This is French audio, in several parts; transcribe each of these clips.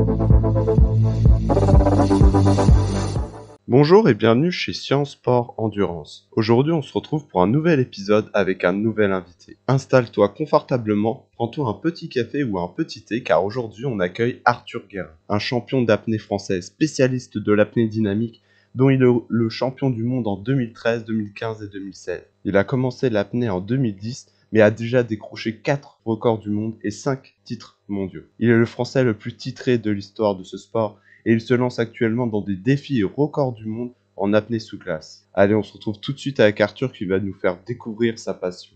Bonjour et bienvenue chez Science Sport Endurance. Aujourd'hui, on se retrouve pour un nouvel épisode avec un nouvel invité. Installe-toi confortablement, prends-toi un petit café ou un petit thé car aujourd'hui, on accueille Arthur Guérin, un champion d'apnée français, spécialiste de l'apnée dynamique, dont il est le champion du monde en 2013, 2015 et 2016. Il a commencé l'apnée en 2010, mais a déjà décroché 4 records du monde et 5 titres mondiaux. Il est le Français le plus titré de l'histoire de ce sport et il se lance actuellement dans des défis et records du monde en apnée sous glace. Allez, on se retrouve tout de suite avec Arthur qui va nous faire découvrir sa passion.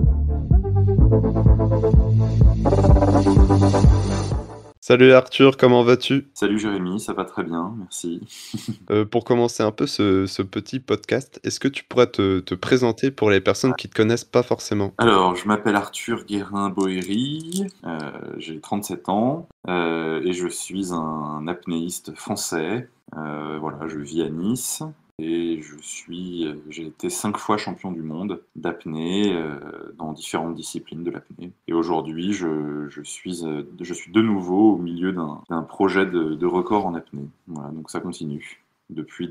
Salut Arthur, comment vas-tu? Salut Jérémy, ça va très bien, merci. Pour commencer un peu ce petit podcast, est-ce que tu pourrais te présenter pour les personnes qui ne te connaissent pas forcément? Alors, je m'appelle Arthur Guérin-Bohéry, j'ai 37 ans et je suis un apnéiste français. Voilà, je vis à Nice et j'ai été 5 fois champion du monde d'apnée dans différentes disciplines de l'apnée. Et aujourd'hui, je suis de nouveau au milieu d'un projet de record en apnée. Voilà, donc ça continue depuis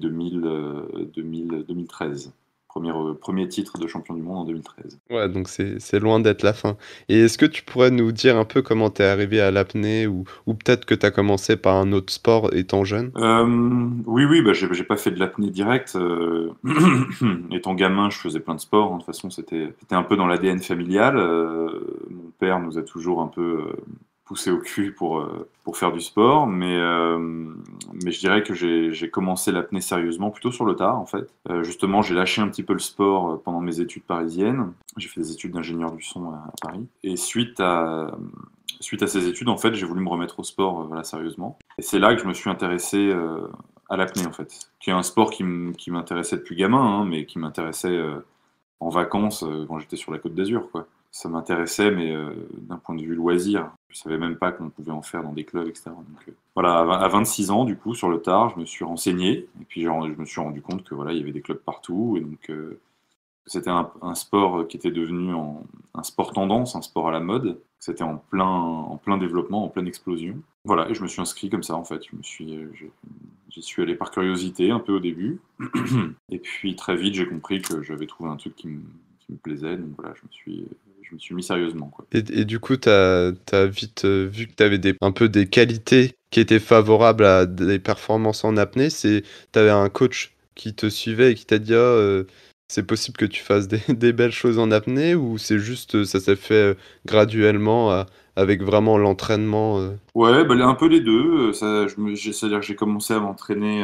2013. Premier titre de champion du monde en 2013. Ouais, donc c'est loin d'être la fin. Et est-ce que tu pourrais nous dire un peu comment t'es arrivé à l'apnée ou peut-être que t'as commencé par un autre sport étant jeune? Oui, bah, j'ai pas fait de l'apnée direct. Étant gamin, je faisais plein de sports, hein. De toute façon, c'était un peu dans l'ADN familial. Mon père nous a toujours un peu poussé au cul pour faire du sport, mais je dirais que j'ai commencé l'apnée sérieusement plutôt sur le tard, en fait. Justement, j'ai lâché un petit peu le sport pendant mes études parisiennes. J'ai fait des études d'ingénieur du son à Paris. Et suite à ces études, en fait, j'ai voulu me remettre au sport, voilà, sérieusement. Et c'est là que je me suis intéressé à l'apnée, en fait, qui est un sport qui m'intéressait depuis gamin, hein, mais qui m'intéressait en vacances quand j'étais sur la Côte d'Azur, quoi. Ça m'intéressait, mais d'un point de vue loisir. Je savais même pas qu'on pouvait en faire dans des clubs, etc. Donc, voilà, à 26 ans, du coup, sur le tard, je me suis renseigné, et puis je me suis rendu compte que voilà, il y avait des clubs partout, et donc c'était un sport qui était devenu un sport tendance, un sport à la mode. C'était en plein développement, en pleine explosion. Voilà, et je me suis inscrit comme ça en fait. J'y suis allé par curiosité un peu au début. Et puis très vite, j'ai compris que j'avais trouvé un truc qui me plaisait. Donc voilà, je me suis mis sérieusement, quoi. Et du coup, t'as vite vu que t'avais un peu des qualités qui étaient favorables à des performances en apnée. T'avais un coach qui te suivait et qui t'a dit, ah, c'est possible que tu fasses des belles choses en apnée ou c'est juste, ça s'est fait graduellement avec vraiment l'entraînement. Ouais, bah, un peu les deux. C'est-à-dire que j'ai commencé à m'entraîner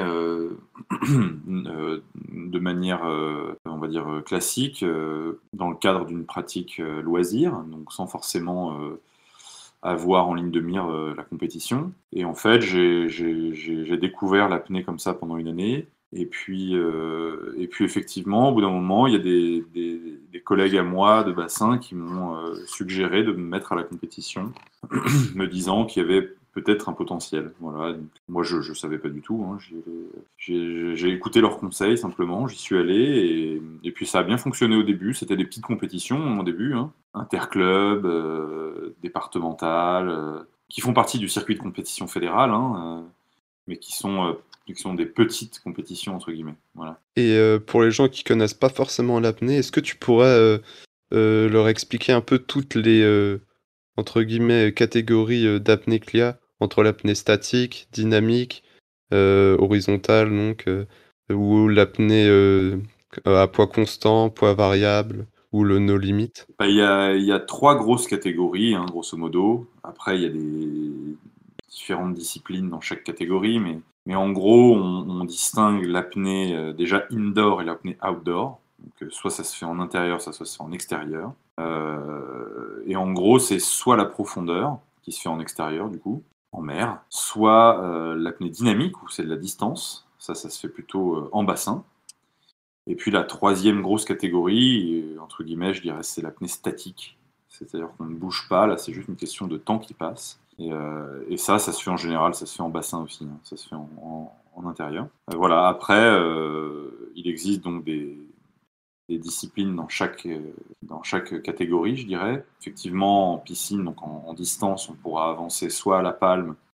de manière, on va dire, classique, dans le cadre d'une pratique loisir, donc sans forcément avoir en ligne de mire la compétition. Et en fait, j'ai découvert l'apnée comme ça pendant une année. Et puis effectivement, au bout d'un moment, il y a des collègues à moi de bassin qui m'ont suggéré de me mettre à la compétition, me disant qu'il y avait peut-être un potentiel. Voilà. Donc, moi, je savais pas du tout, hein. J'ai écouté leurs conseils simplement, j'y suis allé et puis ça a bien fonctionné au début. C'était des petites compétitions au début, hein, interclubs, départementales, qui font partie du circuit de compétition fédérale, hein, mais qui sont des petites compétitions entre guillemets. Voilà. Et pour les gens qui connaissent pas forcément l'apnée, est-ce que tu pourrais leur expliquer un peu toutes les entre guillemets, catégories, d'apnée qu'il y a entre l'apnée statique, dynamique, horizontale donc, ou l'apnée, à poids constant, poids variable ou le no limit? Bah, il y a trois grosses catégories, hein, grosso modo. Après, il y a des différentes disciplines dans chaque catégorie, mais en gros, on distingue l'apnée déjà indoor et l'apnée outdoor. Donc, soit ça se fait en intérieur, soit ça se fait en extérieur. Et en gros, c'est soit la profondeur, qui se fait en extérieur, du coup, en mer, soit l'apnée dynamique, où c'est de la distance. Ça se fait plutôt en bassin. Et puis la troisième grosse catégorie, entre guillemets, je dirais, c'est l'apnée statique. C'est-à-dire qu'on ne bouge pas, là c'est juste une question de temps qui passe. Et ça se fait en général, ça se fait en bassin aussi, hein. Ça se fait en intérieur. Voilà, après, il existe donc des disciplines dans chaque catégorie, je dirais. Effectivement, en piscine, donc en distance, on pourra avancer soit à la palme,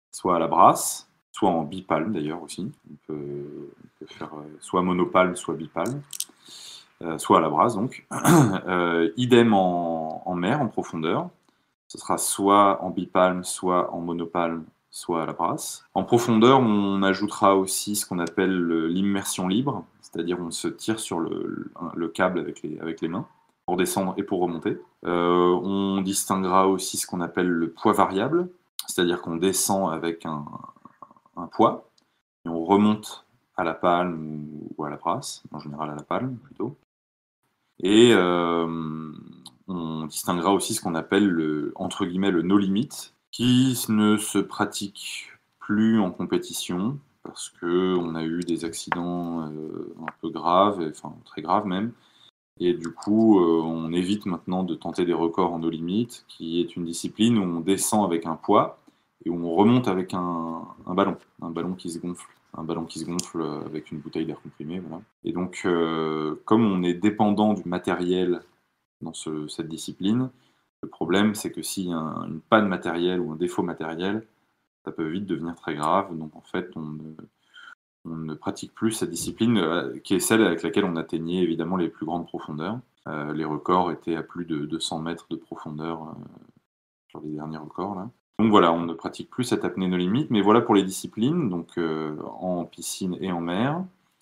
soit à la brasse, soit en bipalme d'ailleurs aussi. On peut faire soit monopalme, soit bipalme, soit à la brasse donc. Idem en mer, en profondeur. Ce sera soit en bipalme, soit en monopalme, soit à la brasse. En profondeur, on ajoutera aussi ce qu'on appelle l'immersion libre, c'est-à-dire on se tire sur le câble avec les mains pour descendre et pour remonter. On distinguera aussi ce qu'on appelle le poids variable, c'est-à-dire qu'on descend avec un poids et on remonte à la palme ou à la brasse, en général à la palme plutôt. Et on distinguera aussi ce qu'on appelle entre guillemets le no limit, qui ne se pratique plus en compétition parce qu'on a eu des accidents un peu graves, enfin très graves même. Et du coup, on évite maintenant de tenter des records en no limit, qui est une discipline où on descend avec un poids et où on remonte avec un ballon qui se gonfle. Un ballon qui se gonfle avec une bouteille d'air comprimé. Voilà. Et donc, comme on est dépendant du matériel dans cette discipline, le problème, c'est que s'il y a une panne matérielle ou un défaut matériel, ça peut vite devenir très grave. Donc, en fait, on ne pratique plus cette discipline qui est celle avec laquelle on atteignait évidemment les plus grandes profondeurs. Les records étaient à plus de 200 mètres de profondeur sur les derniers records là. Donc voilà, on ne pratique plus cette apnée no limite, mais voilà pour les disciplines, donc en piscine et en mer.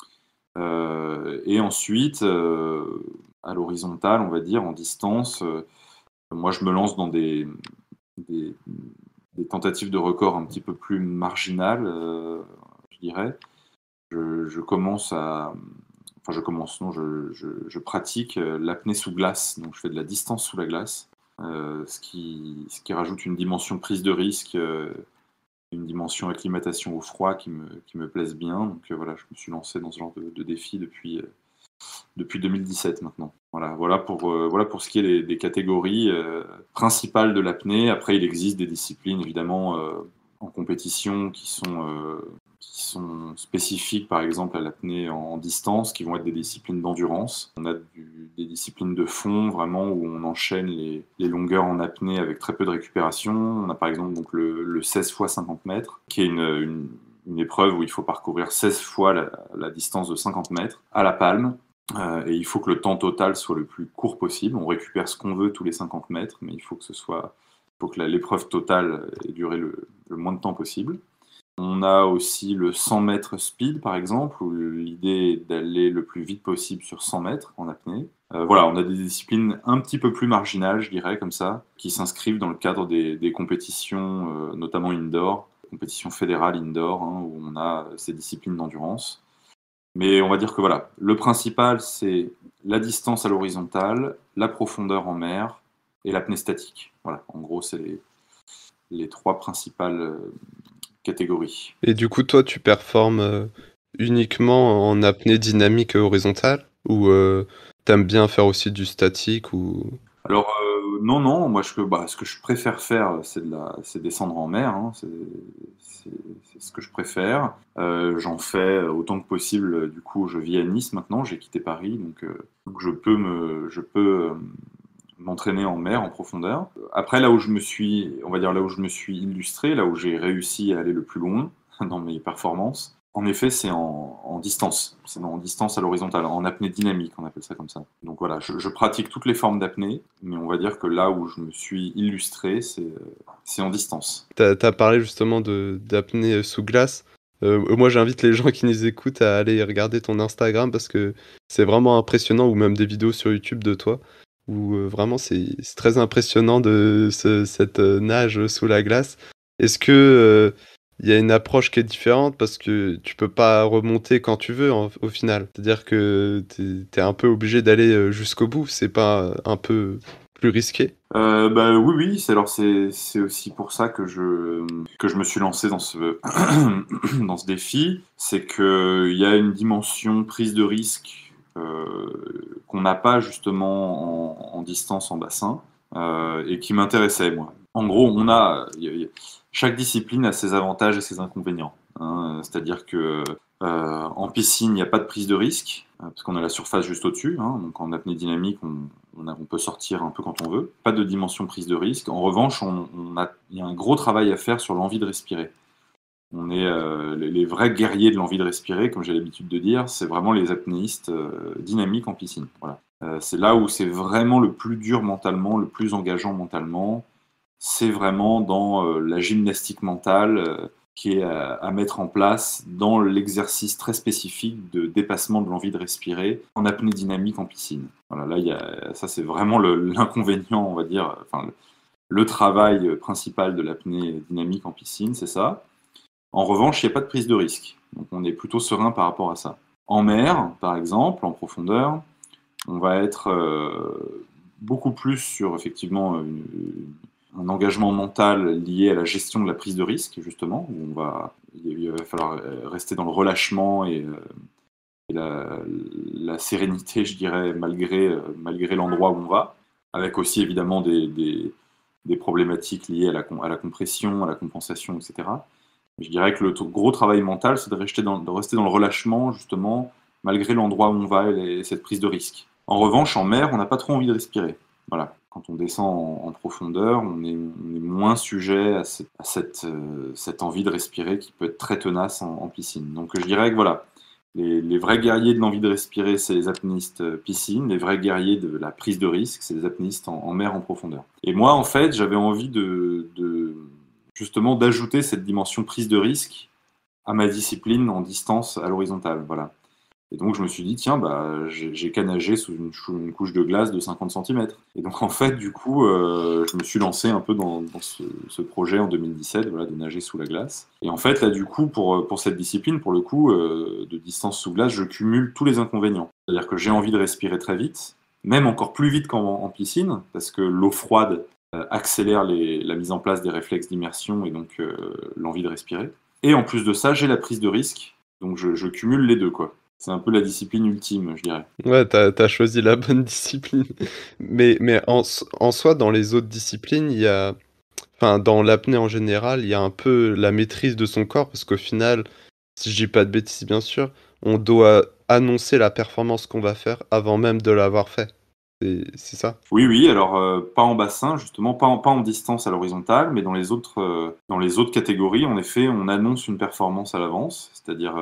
Et ensuite, à l'horizontale, on va dire, en distance, moi je me lance dans des tentatives de records un petit peu plus marginales, je dirais. Je commence à. Enfin, non, je pratique l'apnée sous glace, donc je fais de la distance sous la glace, ce qui rajoute une dimension prise de risque, une dimension acclimatation au froid qui me plaise bien. Donc voilà, je me suis lancé dans ce genre de défi depuis 2017 maintenant. Voilà pour ce qui est des catégories principales de l'apnée. Après, il existe des disciplines évidemment en compétition qui sont spécifiques, par exemple, à l'apnée en distance, qui vont être des disciplines d'endurance. On a des disciplines de fond, vraiment, où on enchaîne les longueurs en apnée avec très peu de récupération. On a par exemple donc, le 16 x 50 mètres, qui est une épreuve où il faut parcourir 16 fois la distance de 50 mètres à la palme. Et il faut que le temps total soit le plus court possible. On récupère ce qu'on veut tous les 50 mètres, mais il faut que l'épreuve totale ait duré le moins de temps possible. On a aussi le 100 mètres speed, par exemple, où l'idée est d'aller le plus vite possible sur 100 mètres en apnée. Voilà, on a des disciplines un petit peu plus marginales, je dirais, comme ça, qui s'inscrivent dans le cadre des compétitions, notamment indoor, compétitions fédérales indoor, hein, où on a ces disciplines d'endurance. Mais on va dire que voilà, le principal, c'est la distance à l'horizontale, la profondeur en mer et l'apnée statique. Voilà, en gros, c'est les trois principales catégories. Et du coup, toi, tu performes uniquement en apnée dynamique horizontale ou t'aimes bien faire aussi du statique ou... Alors, non, moi, ce que je préfère faire, c'est descendre en mer, hein, c'est ce que je préfère. J'en fais autant que possible. Du coup, je vis à Nice maintenant, j'ai quitté Paris, donc je peux m'entraîner en mer, en profondeur. Après, là où je me suis illustré, là où j'ai réussi à aller le plus loin dans mes performances, en effet, c'est en distance. C'est en distance à l'horizontale, en apnée dynamique, on appelle ça comme ça. Donc voilà, je pratique toutes les formes d'apnée, mais on va dire que là où je me suis illustré, c'est en distance. T'as parlé justement d'apnée sous glace. Moi, j'invite les gens qui nous écoutent à aller regarder ton Instagram parce que c'est vraiment impressionnant, ou même des vidéos sur YouTube de toi, où vraiment c'est très impressionnant cette nage sous la glace. Est-ce que il y a une approche qui est différente parce que tu peux pas remonter quand tu veux au final? C'est-à-dire que t'es un peu obligé d'aller jusqu'au bout, c'est pas un peu plus risqué? Bah, oui, c'est aussi pour ça que je me suis lancé dans dans ce défi. C'est qu'il y a une dimension prise de risque qu'on n'a pas justement en distance, en bassin, et qui m'intéressait, moi. En gros, chaque discipline a ses avantages et ses inconvénients, hein. C'est-à-dire que en piscine, il n'y a pas de prise de risque, parce qu'on a la surface juste au-dessus, hein. Donc en apnée dynamique, on peut sortir un peu quand on veut. Pas de dimension prise de risque. En revanche, il y a un gros travail à faire sur l'envie de respirer. On est les vrais guerriers de l'envie de respirer, comme j'ai l'habitude de dire, c'est vraiment les apnéistes dynamiques en piscine. Voilà. C'est là où c'est vraiment le plus dur mentalement, le plus engageant mentalement. C'est vraiment dans la gymnastique mentale qui est à mettre en place dans l'exercice très spécifique de dépassement de l'envie de respirer en apnée dynamique en piscine. Voilà, là, ça c'est vraiment l'inconvénient, on va dire, enfin, le travail principal de l'apnée dynamique en piscine, c'est ça. En revanche, il n'y a pas de prise de risque. Donc on est plutôt serein par rapport à ça. En mer, par exemple, en profondeur, on va être beaucoup plus sur effectivement un engagement mental lié à la gestion de la prise de risque, justement, où il va falloir rester dans le relâchement et la sérénité, je dirais, malgré l'endroit où on va, avec aussi évidemment des problématiques liées à la compression, à la compensation, etc. Je dirais que le gros travail mental, c'est de rester dans le relâchement, justement, malgré l'endroit où on va et cette prise de risque. En revanche, en mer, on n'a pas trop envie de respirer. Voilà. Quand on descend en profondeur, on est moins sujet à cette envie de respirer qui peut être très tenace en piscine. Donc je dirais que voilà, les vrais guerriers de l'envie de respirer, c'est les apnéistes piscine. Les vrais guerriers de la prise de risque, c'est les apnéistes en mer en profondeur. Et moi, en fait, j'avais envie justement d'ajouter cette dimension prise de risque à ma discipline en distance à l'horizontale. Voilà. Et donc je me suis dit, tiens, bah, j'ai qu'à nager sous une couche de glace de 50 cm. Et donc en fait, du coup, je me suis lancé un peu dans ce projet en 2017, voilà, de nager sous la glace. Et en fait, là, du coup, pour cette discipline, pour le coup, de distance sous glace, je cumule tous les inconvénients. C'est-à-dire que j'ai envie de respirer très vite, même encore plus vite qu'en piscine, parce que l'eau froide accélère la mise en place des réflexes d'immersion et donc l'envie de respirer. Et en plus de ça, j'ai la prise de risque, donc je cumule les deux, quoi. C'est un peu la discipline ultime, je dirais. Ouais, t'as choisi la bonne discipline. Mais en soi, dans les autres disciplines, il y a... Enfin, dans l'apnée en général, il y a un peu la maîtrise de son corps, parce qu'au final, si je dis pas de bêtises, bien sûr, on doit annoncer la performance qu'on va faire avant même de l'avoir fait. C'est ça? Oui, oui, alors pas en bassin, justement, pas en distance à l'horizontale, mais dans les autres catégories, en effet, on annonce une performance à l'avance, c'est-à-dire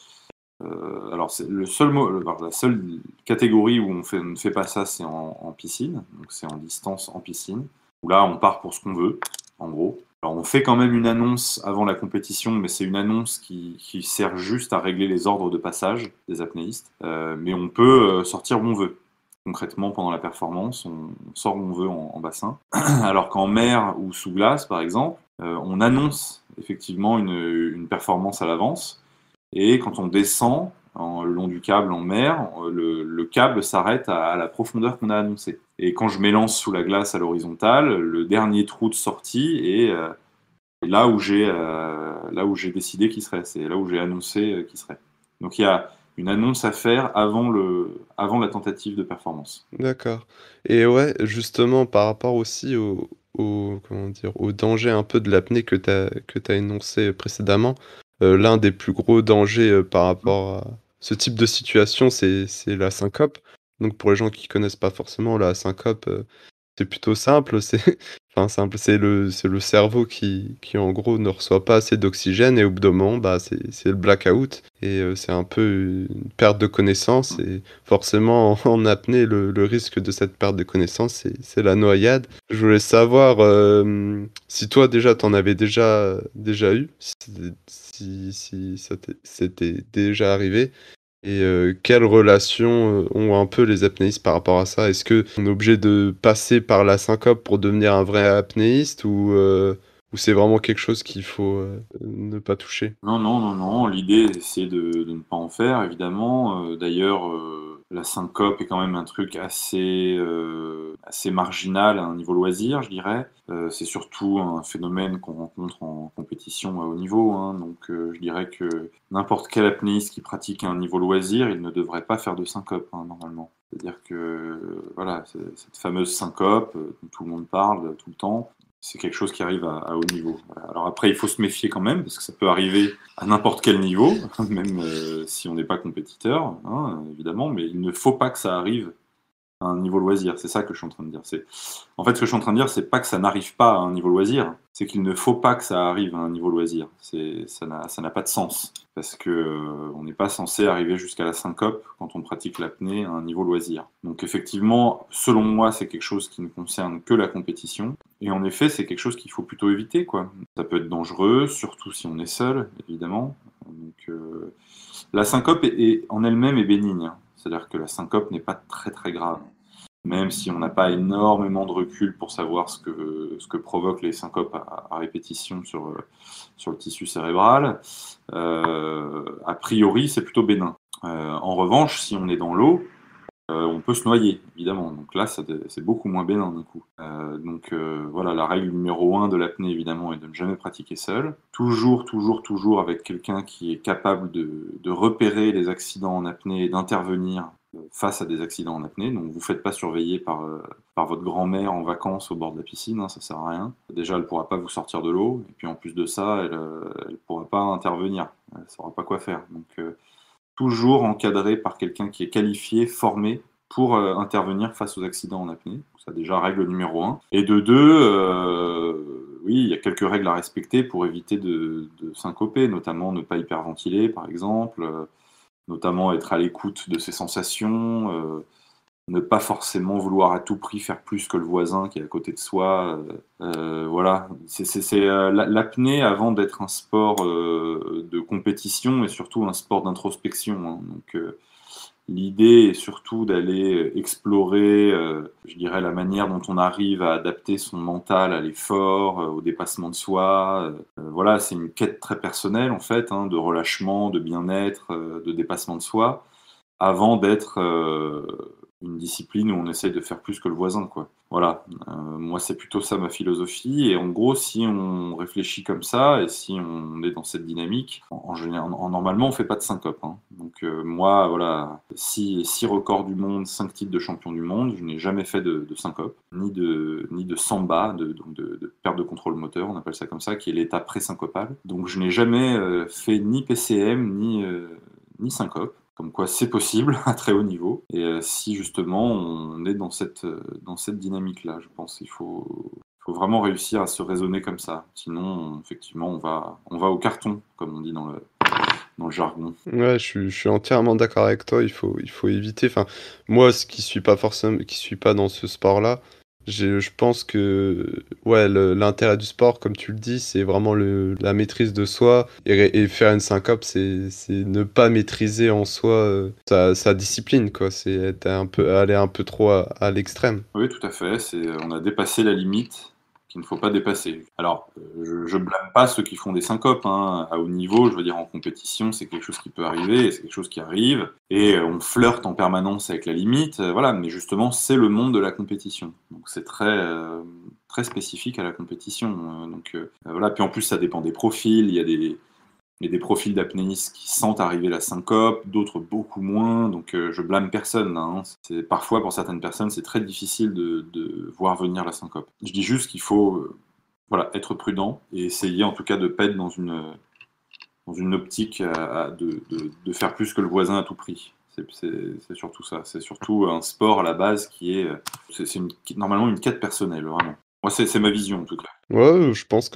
alors, c'est la seule catégorie où on ne fait pas ça, c'est en piscine. Donc, c'est en distance en piscine, où là, on part pour ce qu'on veut, en gros. Alors, on fait quand même une annonce avant la compétition, mais c'est une annonce qui sert juste à régler les ordres de passage des apnéistes. Mais on peut sortir où on veut. Concrètement, pendant la performance, on sort où on veut en bassin. Alors qu'en mer ou sous glace, par exemple, on annonce effectivement une performance à l'avance. Et quand on descend le long du câble en mer, le câble s'arrête à la profondeur qu'on a annoncée. Et quand je m'élance sous la glace à l'horizontale, le dernier trou de sortie est là où j'ai décidé qu'il serait. C'est là où j'ai annoncé qu'il serait. Donc il y a une annonce à faire avant la tentative de performance. D'accord. Et ouais, justement, par rapport aussi comment dire, au danger un peu de l'apnée que t'as énoncé précédemment, l'un des plus gros dangers par rapport à ce type de situation, c'est la syncope. Donc pour les gens qui connaissent pas forcément la syncope, c'est plutôt simple, c'est enfin simple, c'est le cerveau qui en gros ne reçoit pas assez d'oxygène et au bout d'un moment, bah, c'est le blackout et c'est un peu une perte de connaissance et forcément en apnée le risque de cette perte de connaissance c'est la noyade. Je voulais savoir, si toi déjà t'en avais déjà eu, si ça c'était déjà arrivé et quelles relations ont un peu les apnéistes par rapport à ça? Est-ce qu'on est obligé de passer par la syncope pour devenir un vrai apnéiste ou c'est vraiment quelque chose qu'il faut ne pas toucher? Non, non, non, non. L'idée, c'est de ne pas en faire, évidemment. D'ailleurs, la syncope est quand même un truc assez marginal à un niveau loisir, je dirais. C'est surtout un phénomène qu'on rencontre en compétition à haut niveau, hein. Donc, je dirais que n'importe quel apnéiste qui pratique un niveau loisir, il ne devrait pas faire de syncope, hein, normalement. C'est-à-dire que, voilà, cette fameuse syncope dont tout le monde parle tout le temps, c'est quelque chose qui arrive à haut niveau. Voilà. Alors après, il faut se méfier quand même, parce que ça peut arriver à n'importe quel niveau, même si on n'est pas compétiteur, hein, évidemment, mais il ne faut pas que ça arrive à un niveau loisir. C'est ça que je suis en train de dire. En fait, ce que je suis en train de dire, c'est pas que ça n'arrive pas à un niveau loisir, c'est qu'il ne faut pas que ça arrive à un niveau loisir. Ça n'a pas de sens parce que on n'est pas censé arriver jusqu'à la syncope quand on pratique l'apnée à un niveau loisir. Donc effectivement, selon moi, c'est quelque chose qui ne concerne que la compétition. Et en effet, c'est quelque chose qu'il faut plutôt éviter, quoi. Ça peut être dangereux, surtout si on est seul, évidemment. Donc, la syncope en elle-même est bénigne. C'est-à-dire que la syncope n'est pas très très grave. Même si on n'a pas énormément de recul pour savoir ce que provoquent les syncopes à répétition sur le tissu cérébral, a priori c'est plutôt bénin. En revanche, si on est dans l'eau, on peut se noyer, évidemment. Donc là, c'est beaucoup moins bénin d'un coup. Voilà, la règle numéro 1 de l'apnée, évidemment, est de ne jamais pratiquer seul. Toujours, toujours, toujours avec quelqu'un qui est capable de repérer les accidents en apnée et d'intervenir face à des accidents en apnée. Donc vous ne faites pas surveiller par votre grand-mère en vacances au bord de la piscine, hein, ça sert à rien. Déjà, elle ne pourra pas vous sortir de l'eau, et puis en plus de ça, elle ne pourra pas intervenir. Elle ne saura pas quoi faire. Donc toujours encadré par quelqu'un qui est qualifié, formé pour intervenir face aux accidents en apnée. Ça, déjà, règle numéro 1. Et de 2, oui, il y a quelques règles à respecter pour éviter de syncoper, notamment ne pas hyperventiler, par exemple, notamment être à l'écoute de ses sensations, ne pas forcément vouloir à tout prix faire plus que le voisin qui est à côté de soi. Voilà, l'apnée, avant d'être un sport de compétition, est surtout un sport d'introspection, hein. Donc l'idée est surtout d'aller explorer, je dirais, la manière dont on arrive à adapter son mental à l'effort, au dépassement de soi. Voilà, c'est une quête très personnelle en fait, hein, de relâchement, de bien-être, de dépassement de soi, avant d'être une discipline où on essaye de faire plus que le voisin, quoi. Voilà, moi c'est plutôt ça ma philosophie. Et en gros, si on réfléchit comme ça et si on est dans cette dynamique, en général, normalement on fait pas de syncope, hein. Donc moi, voilà, 6 records du monde, 5 titres de champion du monde, je n'ai jamais fait de syncope, ni de samba, donc de perte de contrôle moteur, on appelle ça comme ça, qui est l'état pré-syncopal. Donc je n'ai jamais fait ni PCM, ni syncope. Comme quoi c'est possible à très haut niveau. Et si justement on est dans cette dynamique-là, je pense qu'il faut vraiment réussir à se raisonner comme ça. Sinon, effectivement, on va au carton, comme on dit dans le jargon. Ouais, je suis entièrement d'accord avec toi, il faut éviter. Enfin, moi, qui suis pas dans ce sport-là, je pense que ouais, l'intérêt du sport, comme tu le dis, c'est vraiment la maîtrise de soi. Et faire une syncope, c'est ne pas maîtriser en soi sa discipline, quoi. C'est aller un peu trop à l'extrême. Oui, tout à fait. On a dépassé la limite qu'il ne faut pas dépasser. Alors, je blâme pas ceux qui font des syncopes, hein, à haut niveau. Je veux dire, en compétition, c'est quelque chose qui peut arriver, et c'est quelque chose qui arrive, et on flirte en permanence avec la limite, voilà. Mais justement, c'est le monde de la compétition. Donc, c'est très spécifique à la compétition. Voilà. Puis en plus, ça dépend des profils. Il y a des profils d'apnéistes qui sentent arriver la syncope, d'autres beaucoup moins, donc je blâme personne, hein. Parfois, pour certaines personnes, c'est très difficile de voir venir la syncope. Je dis juste qu'il faut voilà, être prudent et essayer en tout cas de ne pas être dans une optique de faire plus que le voisin à tout prix. C'est surtout ça. C'est surtout un sport à la base qui est normalement une quête personnelle, vraiment. Moi, c'est ma vision en tout cas. Ouais, je pense que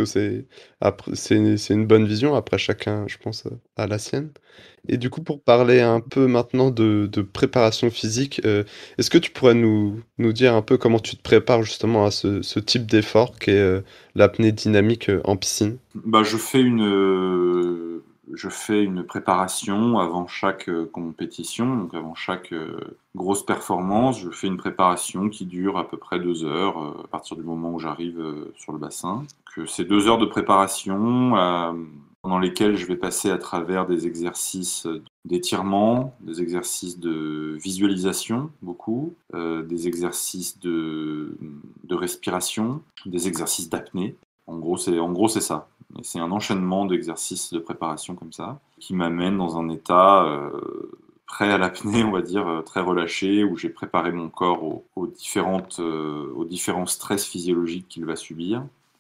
c'est une bonne vision. Après, chacun, je pense, a la sienne. Et du coup, pour parler un peu maintenant de préparation physique, est-ce que tu pourrais nous dire un peu comment tu te prépares justement à ce type d'effort qu'est l'apnée dynamique en piscine? Bah, je fais une préparation avant chaque compétition, donc avant chaque grosse performance. Je fais une préparation qui dure à peu près 2 heures à partir du moment où j'arrive sur le bassin. Que ces 2 heures de préparation pendant lesquelles je vais passer à travers des exercices d'étirement, des exercices de visualisation, beaucoup, des exercices de respiration, des exercices d'apnée. En gros, c'est ça. Et c'est un enchaînement d'exercices de préparation comme ça, qui m'amène dans un état prêt à l'apnée, on va dire, très relâché, où j'ai préparé mon corps aux différents stress physiologiques qu'il va subir.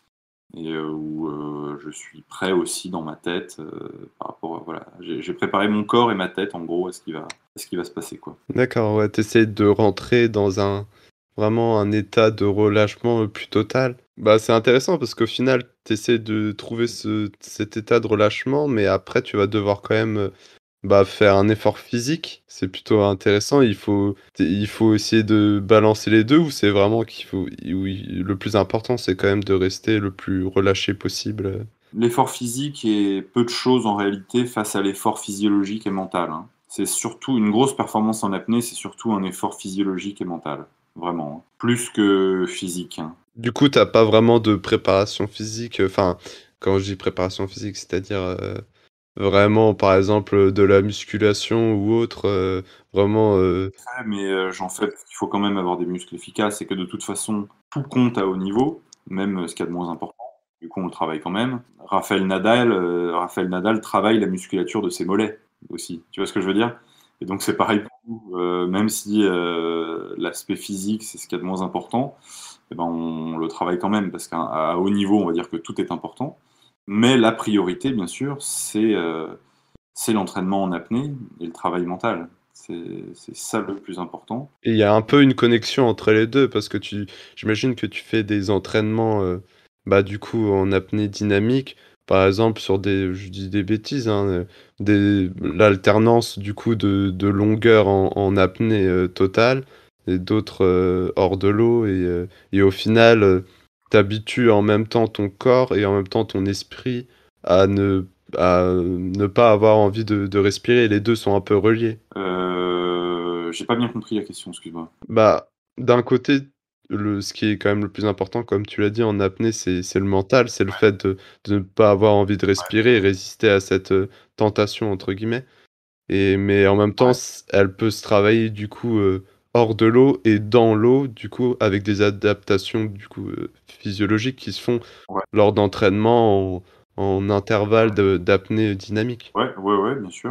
et où je suis prêt aussi dans ma tête par rapport à, voilà, j'ai préparé mon corps et ma tête en gros à ce qui va se passer, quoi. D'accord, ouais, tu de rentrer dans un vraiment un état de relâchement, plus total. Bah, c'est intéressant parce qu'au final, tu essaies de trouver cet état de relâchement, mais après tu vas devoir quand même, bah, faire un effort physique. C'est plutôt intéressant. Il faut essayer de balancer les 2 ou c'est vraiment qu'il faut oui, le plus important, c'est quand même de rester le plus relâché possible? L'effort physique est peu de choses en réalité face à l'effort physiologique et mental, hein. C'est surtout une grosse performance en apnée, c'est surtout un effort physiologique et mental, vraiment, hein. Plus que physique, hein. Du coup, t'as pas vraiment de préparation physique, enfin, quand je dis préparation physique, c'est-à-dire, vraiment, par exemple, de la musculation ou autre, vraiment, Ouais, mais j'en fais parce qu'il faut quand même avoir des muscles efficaces et que de toute façon, tout compte à haut niveau, même ce qu'il y a de moins important. Du coup, on le travaille quand même. Raphaël Nadal travaille la musculature de ses mollets aussi. Tu vois ce que je veux dire? Et donc c'est pareil pour nous, même si, l'aspect physique, c'est ce qu'il y a de moins important, et ben, on le travaille quand même parce qu'à haut niveau, on va dire que tout est important. Mais la priorité, bien sûr, c'est l'entraînement en apnée et le travail mental. C'est ça le plus important. et il y a un peu une connexion entre les 2 parce que j'imagine que tu fais des entraînements, bah, du coup, en apnée dynamique, par exemple, sur je dis des bêtises, hein, l'alternance, du coup, de longueur en apnée, totale et d'autres, hors de l'eau et au final, tu habitues en même temps ton corps et en même temps ton esprit à ne pas avoir envie de respirer. Les 2 sont un peu reliés. J'ai pas bien compris la question, excuse-moi. Bah, d'un côté, ce qui est quand même le plus important, comme tu l'as dit en apnée, c'est le mental, c'est le fait de ne pas avoir envie de respirer et résister à cette, «tentation» entre guillemets mais en même temps, Ouais, elle peut se travailler du coup, hors de l'eau et dans l'eau, du coup, avec des adaptations du coup, physiologiques qui se font ouais, lors d'entraînements en intervalle d'apnée dynamique. ouais, ouais, ouais, bien sûr,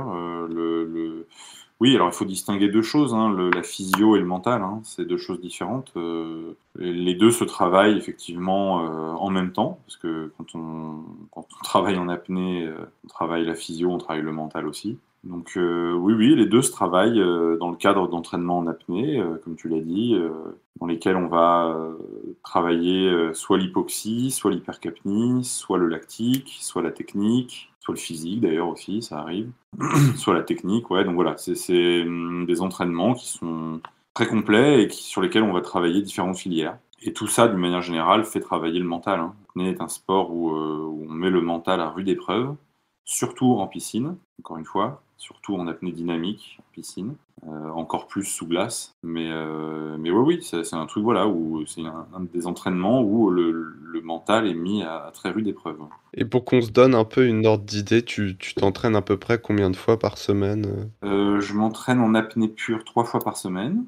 oui, alors il faut distinguer 2 choses, hein, la physio et le mental, hein, c'est 2 choses différentes, et les 2 se travaillent effectivement, en même temps, parce que quand on travaille en apnée, on travaille la physio, on travaille le mental aussi. Donc oui, oui, les 2 se travaillent, dans le cadre d'entraînement en apnée, comme tu l'as dit, dans lesquels on va, travailler, soit l'hypoxie, soit l'hypercapnie, soit le lactique, soit la technique, soit le physique d'ailleurs aussi, ça arrive. Soit la technique, ouais, donc voilà, des entraînements qui sont très complets et sur lesquels on va travailler différentes filières. Et tout ça, d'une manière générale, fait travailler le mental, hein. L'apnée est un sport où on met le mental à rude épreuve, surtout en piscine, encore une fois, surtout en apnée dynamique, en piscine, encore plus sous glace. Mais oui, oui, c'est un truc, voilà, où c'est un des entraînements où le mental est mis à très rude épreuve. Et pour qu'on se donne un peu une ordre d'idée, tu t'entraînes à peu près combien de fois par semaine, Je m'entraîne en apnée pure 3 fois par semaine.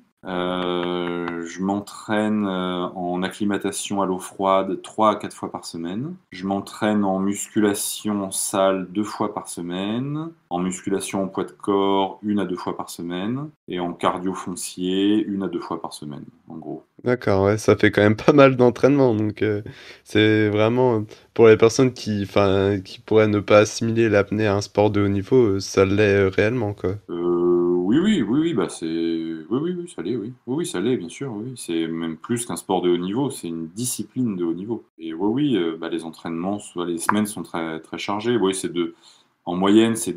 Je m'entraîne, en acclimatation à l'eau froide 3 à 4 fois par semaine. Je m'entraîne en musculation en salle 2 fois par semaine. En musculation en poids de corps 1 à 2 fois par semaine et en cardio foncier 1 à 2 fois par semaine, en gros. D'accord, ouais, ça fait quand même pas mal d'entraînement donc c'est vraiment, pour les personnes qui pourraient ne pas assimiler l'apnée à un sport de haut niveau, ça l'est, réellement, quoi. Oui, oui, oui, oui, bah, oui, oui, oui, ça l'est, oui. Oui, oui, ça l'est, bien sûr, oui, oui. C'est même plus qu'un sport de haut niveau, c'est une discipline de haut niveau et oui, oui, bah, les entraînements, soit les semaines sont très très chargées. Oui, en moyenne, c'est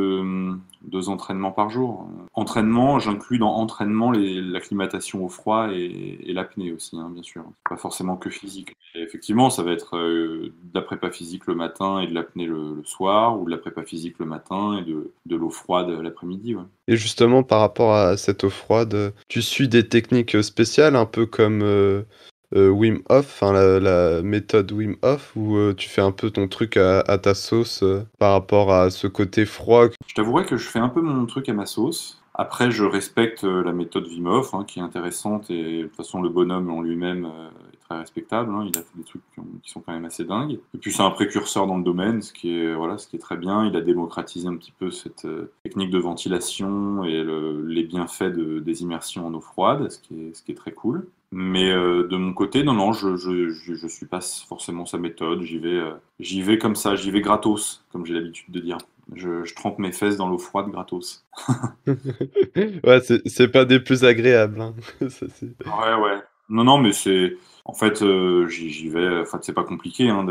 2 entraînements par jour. Entraînement, j'inclus dans entraînement l'acclimatation au froid et l'apnée aussi, hein, bien sûr. Pas forcément que physique. Et effectivement, ça va être, de la prépa physique le matin et de l'apnée le soir, ou de la prépa physique le matin et de l'eau froide l'après-midi, ouais. Et justement, par rapport à cette eau froide, tu suis des techniques, spéciales un peu comme, Wim Hof, enfin la méthode Wim Hof ou, tu fais un peu ton truc à ta sauce, par rapport à ce côté froid? Je t'avouerai que je fais un peu mon truc à ma sauce. Après, je respecte, la méthode Wim Hof, hein, qui est intéressante, et de toute façon, le bonhomme en lui-même, est très respectable, hein. Il a fait des trucs qui sont quand même assez dingues. Et puis c'est un précurseur dans le domaine, ce qui est très bien. Il a démocratisé un petit peu cette technique de ventilation et les bienfaits des immersions en eau froide, ce qui est très cool. Mais de mon côté, non, non, je suis pas forcément sa méthode. J'y vais comme ça, j'y vais gratos, comme j'ai l'habitude de dire. Je trempe mes fesses dans l'eau froide gratos. Ouais, c'est pas des plus agréables, hein. Ça, c'est Ouais, ouais. Non, non, mais c'est en fait, j'y vais, enfin, c'est pas compliqué, hein,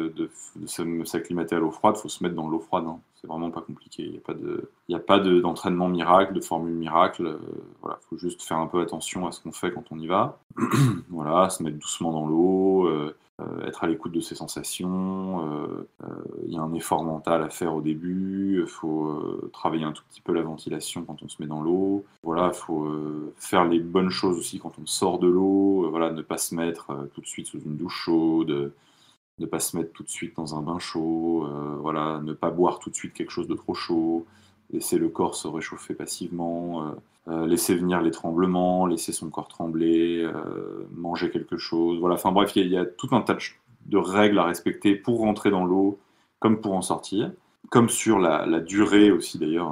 de s'acclimater à l'eau froide. Faut se mettre dans l'eau froide, hein. C'est vraiment pas compliqué. Il y a pas d'entraînement miracle, de formule miracle, voilà, faut juste faire un peu attention à ce qu'on fait quand on y va. Voilà, se mettre doucement dans l'eau, être à l'écoute de ses sensations, il y a un effort mental à faire au début, il faut, travailler un tout petit peu la ventilation quand on se met dans l'eau. Voilà, il faut faire les bonnes choses aussi quand on sort de l'eau. Voilà, ne pas se mettre tout de suite sous une douche chaude, ne pas se mettre tout de suite dans un bain chaud. Voilà, ne pas boire tout de suite quelque chose de trop chaud. Laisser le corps se réchauffer passivement. Laisser venir les tremblements, laisser son corps trembler, manger quelque chose. Voilà, enfin bref, il y a tout un tas de règles à respecter pour rentrer dans l'eau comme pour en sortir. Comme sur la durée aussi d'ailleurs,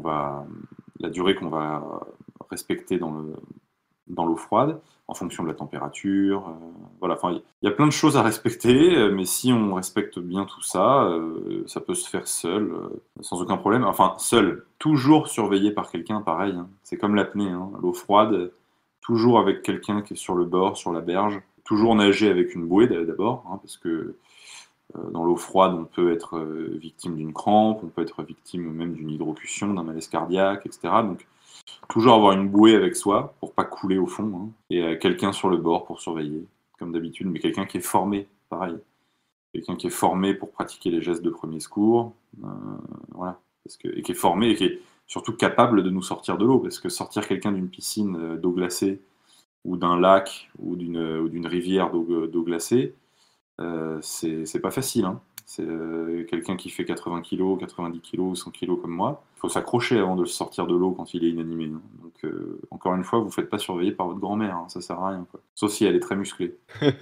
la durée qu'on va respecter dans l'eau froide, en fonction de la température. Voilà, enfin, il y a plein de choses à respecter, mais si on respecte bien tout ça, ça peut se faire seul, sans aucun problème. Enfin, seul, toujours surveillé par quelqu'un, pareil, hein. C'est comme l'apnée, hein. L'eau froide, toujours avec quelqu'un qui est sur le bord, sur la berge. Toujours nager avec une bouée d'abord, hein, parce que dans l'eau froide, on peut être victime d'une crampe, on peut être victime même d'une hydrocution, d'un malaise cardiaque, etc. Donc, toujours avoir une bouée avec soi pour pas couler au fond, hein, et quelqu'un sur le bord pour surveiller, comme d'habitude, mais quelqu'un qui est formé, pareil. Quelqu'un qui est formé pour pratiquer les gestes de premier secours, euh, voilà. Et qui est formé et qui est surtout capable de nous sortir de l'eau, parce que sortir quelqu'un d'une piscine d'eau glacée, ou d'un lac, ou d'une rivière d'eau glacée, c'est pas facile, hein. C'est quelqu'un qui fait 80 kilos, 90 kilos, 100 kilos comme moi. Il faut s'accrocher avant de sortir de l'eau quand il est inanimé, hein. Donc, encore une fois, vous ne faites pas surveiller par votre grand-mère, hein, ça sert à rien, quoi. Sauf si elle est très musclée.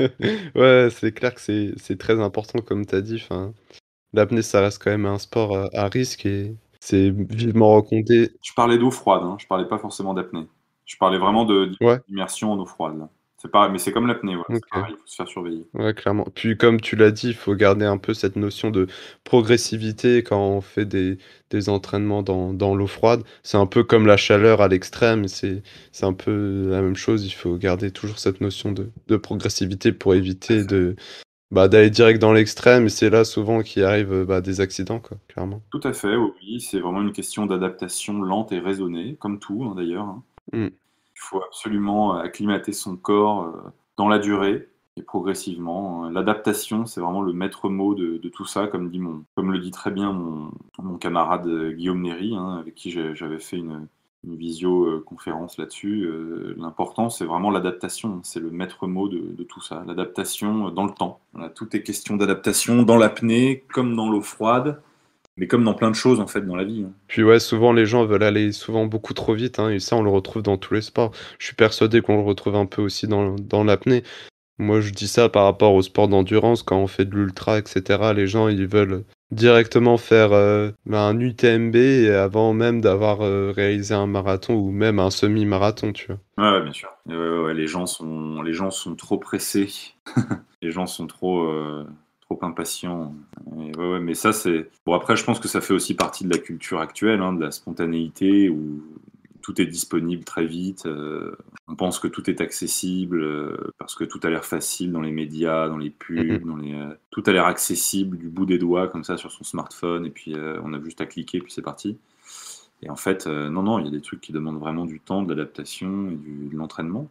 Ouais, c'est clair que c'est très important comme tu as dit, enfin, l'apnée, ça reste quand même un sport à risque et c'est vivement recommandé. Je parlais d'eau froide, hein, je parlais pas forcément d'apnée. Je parlais vraiment Ouais, d'immersion en eau froide, là. C'est pareil, mais c'est comme l'apnée, voilà, c'est OK. pareil, il faut se faire surveiller. Ouais, clairement. Puis comme tu l'as dit, il faut garder un peu cette notion de progressivité quand on fait des entraînements dans l'eau froide. C'est un peu comme la chaleur à l'extrême, c'est un peu la même chose. Il faut garder toujours cette notion de progressivité pour Tout à éviter fait. d'aller direct dans l'extrême. Et c'est là souvent qu'il arrive des accidents, quoi, clairement. Tout à fait, oui, oui, c'est vraiment une question d'adaptation lente et raisonnée, comme tout, hein, d'ailleurs, hein. Mm. Il faut absolument acclimater son corps dans la durée et progressivement, hein. L'adaptation, c'est vraiment le maître mot de tout ça, comme le dit très bien mon camarade Guillaume Néry, hein, avec qui j'avais fait une visio-conférence là-dessus. L'important, c'est vraiment l'adaptation, c'est le maître mot de tout ça. L'adaptation dans le temps. Voilà, tout est question d'adaptation dans l'apnée, comme dans l'eau froide, mais comme dans plein de choses en fait dans la vie, hein. Puis ouais, souvent les gens veulent aller souvent beaucoup trop vite, hein, et ça on le retrouve dans tous les sports. Je suis persuadé qu'on le retrouve un peu aussi dans l'apnée. Moi, je dis ça par rapport au sport d'endurance, quand on fait de l'ultra, et cetera, les gens, ils veulent directement faire, un UTMB et avant même d'avoir, réalisé un marathon ou même un semi-marathon, tu vois? Ouais, ouais, bien sûr. Ouais, ouais, ouais, les gens sont trop pressés. Les gens sont trop impatients. Et ouais, ouais, mais ça, c'est. Bon, après, je pense que ça fait aussi partie de la culture actuelle, hein, de la spontanéité, où tout est disponible très vite. On pense que tout est accessible, parce que tout a l'air facile dans les médias, dans les Mmh pubs, mh. tout a l'air accessible du bout des doigts, comme ça, sur son smartphone, et puis on a juste à cliquer, puis c'est parti. Et en fait, non, non, il y a des trucs qui demandent vraiment du temps, de l'adaptation et de l'entraînement.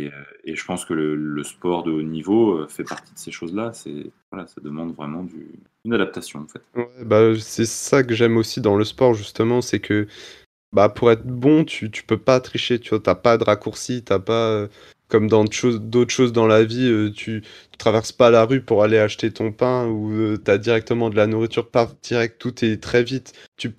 Et je pense que le sport de haut niveau fait partie de ces choses-là. Voilà, ça demande vraiment une adaptation, en fait. Ouais, c'est ça que j'aime aussi dans le sport justement, c'est que, pour être bon, tu peux pas tricher, tu vois? Tu pas de raccourci, t'as pas, comme dans d'autres choses dans la vie, tu traverses pas la rue pour aller acheter ton pain ou, tu as directement de la nourriture par direct, tout est très vite.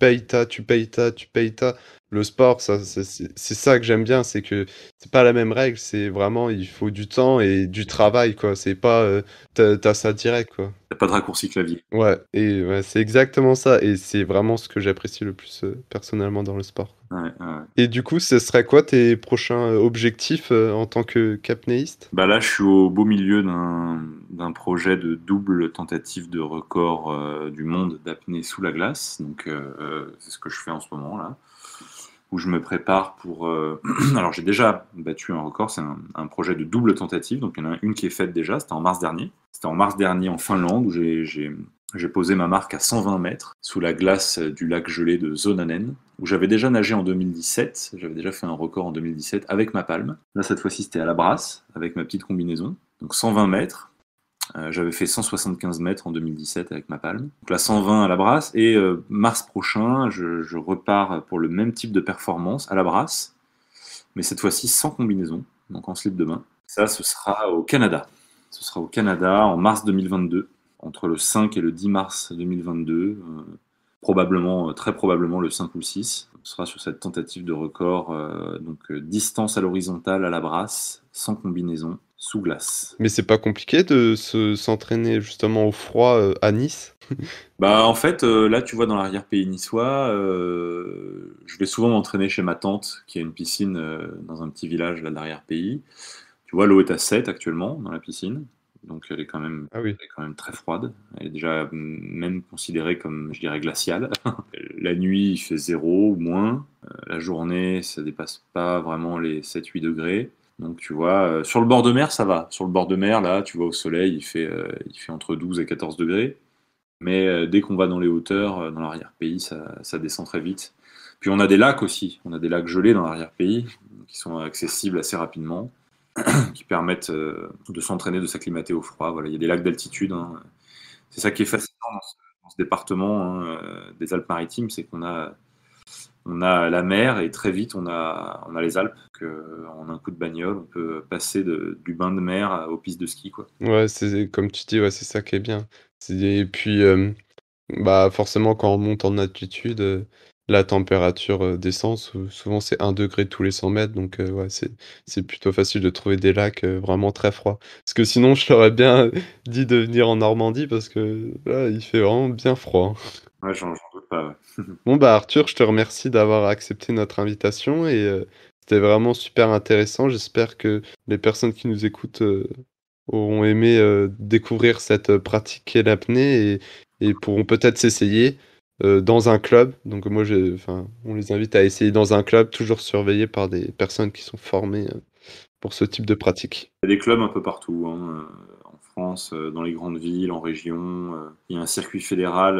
Tu payes ta. Le sport, c'est ça que j'aime bien, c'est que c'est pas la même règle, c'est vraiment il faut du temps et du travail, quoi. C'est pas, tu ça direct, quoi. T'as pas de raccourci clavier. Ouais et ouais, c'est exactement ça et c'est vraiment ce que j'apprécie le plus, personnellement dans le sport. Ouais, ouais, ouais. Et du coup, ce serait quoi tes prochains, objectifs, en tant que capnéiste? Bah là, je suis au beau milieu d'un projet de double tentative de record du monde d'apnée sous la glace. Donc, c'est ce que je fais en ce moment là, où je me prépare pour. Alors, j'ai déjà battu un record. C'est un projet de double tentative. Donc, il y en a une qui est faite déjà. C'était en mars dernier. C'était en mars dernier en Finlande où j'ai posé ma marque à 120 mètres sous la glace du lac gelé de Zonanen, où j'avais déjà nagé en 2017. J'avais déjà fait un record en 2017 avec ma palme. Là, cette fois-ci, c'était à la brasse, avec ma petite combinaison. Donc 120 mètres. J'avais fait 175 mètres en 2017 avec ma palme. Donc là, 120 à la brasse. Et mars prochain, je repars pour le même type de performance à la brasse, mais cette fois-ci sans combinaison, donc en slip de main. Ça, ce sera au Canada. Ce sera au Canada en mars 2022, entre le 5 et le 10 mars 2022, probablement, très probablement le 5 ou le 6. On sera sur cette tentative de record, distance à l'horizontale à la brasse, sans combinaison, sous glace. Mais c'est pas compliqué de s'entraîner justement au froid, à Nice? Bah en fait, là tu vois dans l'arrière-pays niçois, je vais souvent m'entraîner chez ma tante qui a une piscine dans un petit village là de l'arrière-pays. Tu vois, l'eau est à 7 actuellement dans la piscine, donc Ah oui. elle est quand même très froide. Elle est déjà même considérée comme, je dirais, glaciale. La nuit, il fait 0 ou moins. La journée, ça dépasse pas vraiment les 7-8 degrés. Donc tu vois, sur le bord de mer, ça va. Sur le bord de mer, là, tu vois, au soleil, il fait entre 12 et 14 degrés. Mais dès qu'on va dans les hauteurs, dans l'arrière-pays, ça descend très vite. Puis on a des lacs aussi. On a des lacs gelés dans l'arrière-pays qui sont accessibles assez rapidement, qui permettent de s'entraîner, de s'acclimater au froid. Voilà, il y a des lacs d'altitude, hein. C'est ça qui est fascinant dans ce département, hein, des Alpes-Maritimes, c'est on a la mer et très vite on a les Alpes. En un coup de bagnole, on peut passer du bain de mer aux pistes de ski, quoi. Ouais, c'est comme tu dis, ouais, c'est ça qui est bien. C'est et puis, bah, forcément quand on monte en altitude, la température, descend. Souvent c'est 1 degré tous les 100 mètres donc ouais, c'est plutôt facile de trouver des lacs, vraiment très froids. Parce que sinon je t'aurais bien dit de venir en Normandie parce que là, il fait vraiment bien froid, hein. Ouais, j'en doute pas, ouais. Bon, bah, Arthur, je te remercie d'avoir accepté notre invitation et c'était vraiment super intéressant. J'espère que les personnes qui nous écoutent, auront aimé, découvrir cette, pratique qu'est l'apnée et pourront peut-être s'essayer, dans un club. Donc moi, enfin, on les invite à essayer dans un club, toujours surveillé par des personnes qui sont formées, pour ce type de pratique. Il y a des clubs un peu partout, hein, en France, dans les grandes villes, en région. Il y a un circuit fédéral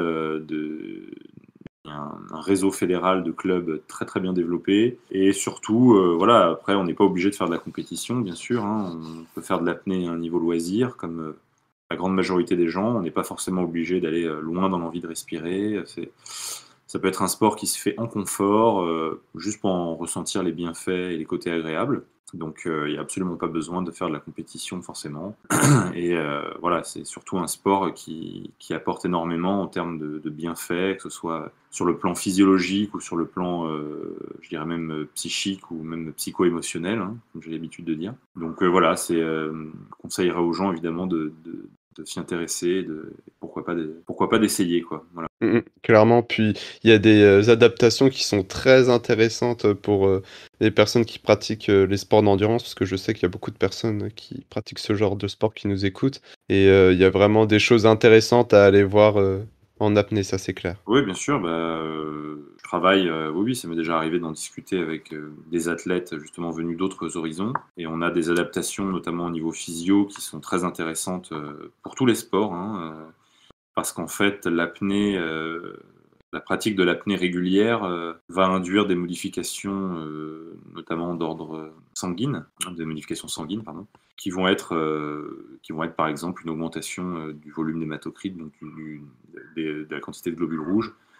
il y a un réseau fédéral de clubs très très bien développé. Et surtout, voilà, après, on n'est pas obligé de faire de la compétition, bien sûr, hein. On peut faire de l'apnée à un niveau loisir, comme la grande majorité des gens. On n'est pas forcément obligé d'aller loin dans l'envie de respirer. Ça peut être un sport qui se fait en confort, juste pour en ressentir les bienfaits et les côtés agréables. Donc, il n'y a absolument pas besoin de faire de la compétition forcément. Et voilà, c'est surtout un sport qui apporte énormément en termes de bienfaits, que ce soit sur le plan physiologique ou sur le plan, je dirais même psychique ou même psycho-émotionnel, hein, comme j'ai l'habitude de dire. Donc voilà, je conseillerais aux gens évidemment de s'y intéresser, pourquoi pas d'essayer, quoi. Voilà. Clairement, puis il y a des, adaptations qui sont très intéressantes, pour, les personnes qui pratiquent, les sports d'endurance, parce que je sais qu'il y a beaucoup de personnes, qui pratiquent ce genre de sport qui nous écoutent et il y a vraiment des choses intéressantes à aller voir, en apnée, ça c'est clair. Oui, bien sûr, bah, je travaille, oui, oui, ça m'est déjà arrivé d'en discuter avec, des athlètes justement venus d'autres horizons et on a des adaptations, notamment au niveau physio, qui sont très intéressantes, pour tous les sports, hein, parce qu'en fait la pratique de l'apnée régulière, va induire des modifications, notamment d'ordre, sanguine, des modifications sanguines, pardon, qui vont être par exemple une augmentation, du volume d'hématocrit, donc de la quantité de globules rouges,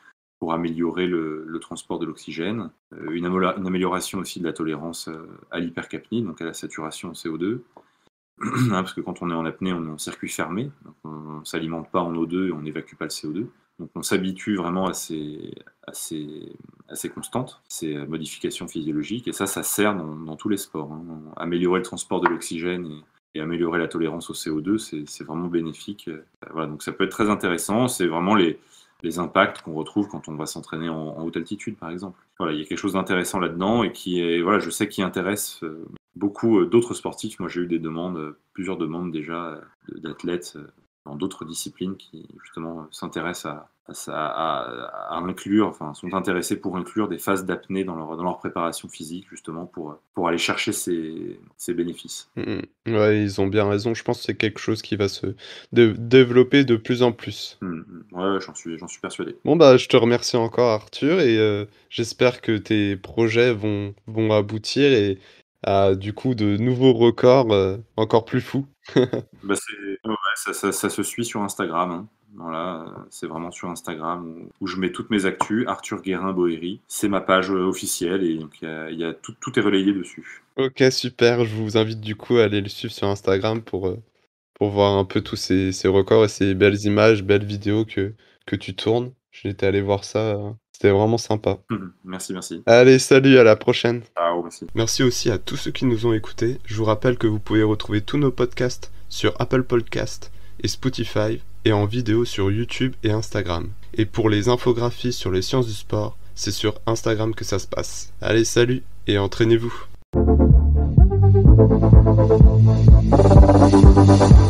pour améliorer le transport de l'oxygène. Une amélioration aussi de la tolérance à l'hypercapnie, donc à la saturation en CO2. Parce que quand on est en apnée, on est en circuit fermé, donc on ne s'alimente pas en O2 et on n'évacue pas le CO2. Donc on s'habitue vraiment à ces constantes, ces modifications physiologiques, et ça sert dans tous les sports. Améliorer le transport de l'oxygène et améliorer la tolérance au CO2, c'est vraiment bénéfique. Voilà, donc ça peut être très intéressant, c'est vraiment les impacts qu'on retrouve quand on va s'entraîner en haute altitude, par exemple. Voilà, il y a quelque chose d'intéressant là-dedans et qui est, voilà, je sais, qui intéresse beaucoup d'autres sportifs. Moi, j'ai eu plusieurs demandes déjà d'athlètes dans d'autres disciplines qui justement s'intéressent à inclure, enfin sont intéressés pour inclure des phases d'apnée dans leur préparation physique, justement pour aller chercher ces bénéfices. Ouais, ils ont bien raison. Je pense que c'est quelque chose qui va se développer de plus en plus. Ouais, j'en suis persuadé. Bon, bah, je te remercie encore, Arthur, et j'espère que tes projets vont aboutir et à, du coup, de nouveaux records encore plus fous. Bah, ouais, ça se suit sur Instagram, hein. Voilà, c'est vraiment sur Instagram où je mets toutes mes actus, Arthur Guérin Boéry. C'est ma page officielle et donc tout est relayé dessus. Ok, super. Je vous invite du coup à aller le suivre sur Instagram pour voir un peu tous ces records et ces belles images, belles vidéos que tu tournes. J'étais allé voir ça, c'était vraiment sympa. Merci, merci. Allez, salut, à la prochaine. Ciao, merci. Merci aussi à tous ceux qui nous ont écoutés. Je vous rappelle que vous pouvez retrouver tous nos podcasts sur Apple Podcasts et Spotify et en vidéo sur YouTube et Instagram. Et pour les infographies sur les sciences du sport, c'est sur Instagram que ça se passe. Allez, salut et entraînez-vous.